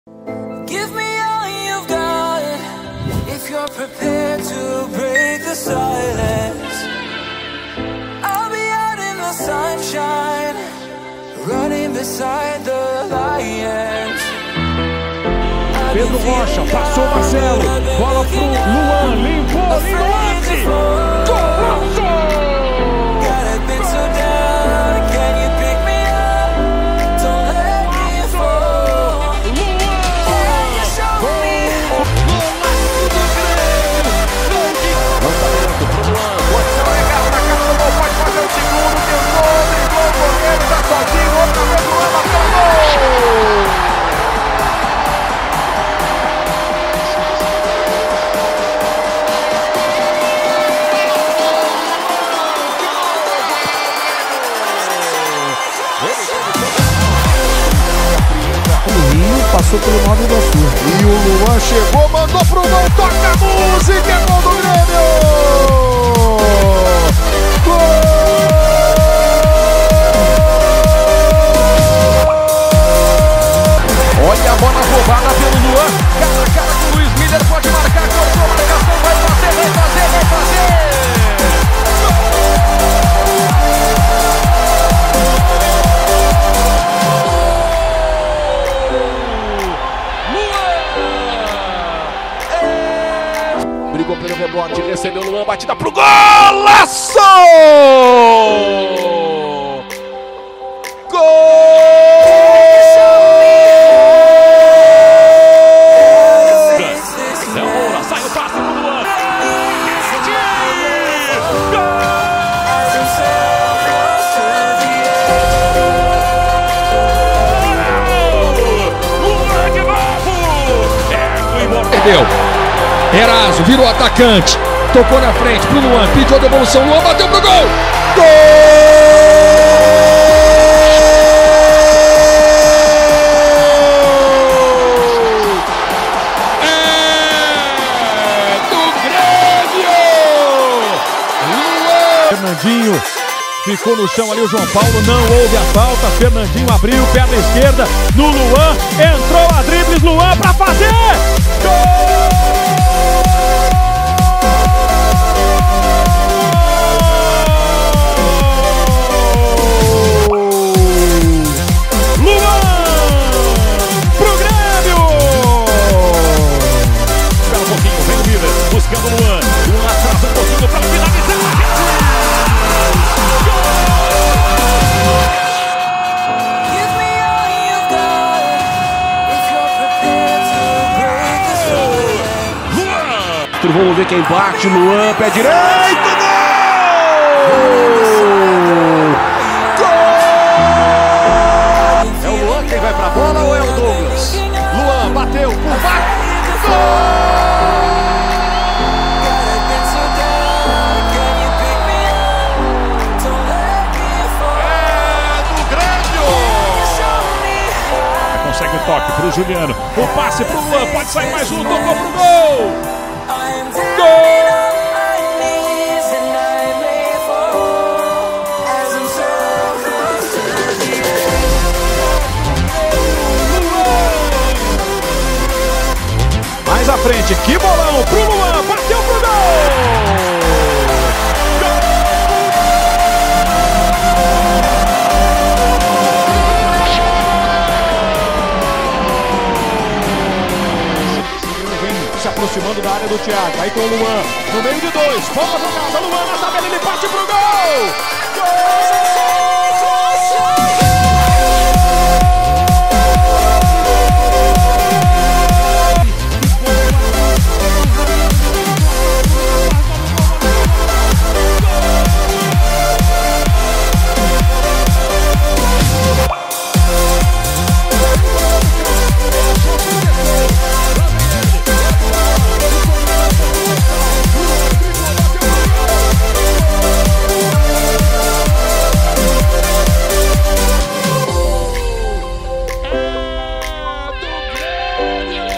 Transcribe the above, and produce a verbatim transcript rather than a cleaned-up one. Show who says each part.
Speaker 1: Give me all you've got, if you're prepared to break the silence. I'll be out in the sunshine, running beside the lions.
Speaker 2: Pedro Rocha, passou Marcelo, bola pro Luan, limpou, lindo lance, golaço!
Speaker 3: Passou pelo Nova Iguaçu.
Speaker 4: E o Luan chegou, mandou pro gol, toca a música, é gol do Grêmio! Gol! Olha a bola roubada pelo Luan, cara a cara com o Luiz Miller, pode marcar, cortou a marcação, vai fazer, vai fazer, vai fazer! Brigou pelo rebote, recebeu o Luan, batida pro golaço! Gol! É o Moura, sai o passe pro Luan. Luan de novo! Perdeu. Eraso, virou atacante, tocou na frente pro Luan, pediu a devolução, Luan bateu pro gol! Gol! É do Grêmio! Luan!
Speaker 2: Fernandinho ficou no chão ali, o João Paulo não houve a falta, Fernandinho abriu, perna esquerda no Luan, entrou a dribles, Luan pra fazer! Gol! Buscando o Luan, Luan atrasa um pouquinho para finalizar.
Speaker 4: Luan! Vamos ver quem bate, Luan, pé direito, gol! Gol! É o Luan quem vai pra bola ou é o Douglas? Luan bateu, por baixo, gol!
Speaker 2: Consegue o toque pro Juliano, o passe pro Luan, pode sair mais um, tocou pro gol! Gol! Mais à frente, que bolão pro Luan, bateu pro gol! Se aproximando da área do Thiago, aí com o Luan, no meio de dois, bola jogada, Luan na tabela, ele parte pro gol! Gol! Grêmio!